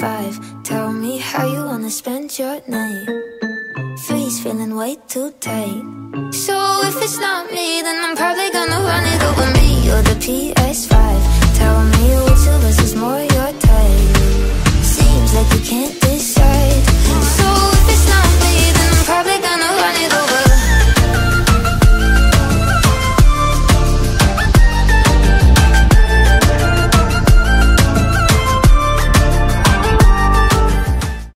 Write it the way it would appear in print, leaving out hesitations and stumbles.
5, tell me how you wanna spend your night. 3's feeling way too tight. So if it's not me, then I'm probably gonna run it over me. You're the P